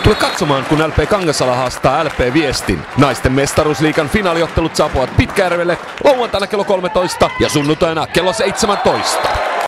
Tule katsomaan, kun LP Kangasala haastaa LP Viestin. Naisten mestaruusliigan finaaliottelut saapuvat Pitkäjärvelle lauantaina kello 13 ja sunnuntaina kello 17.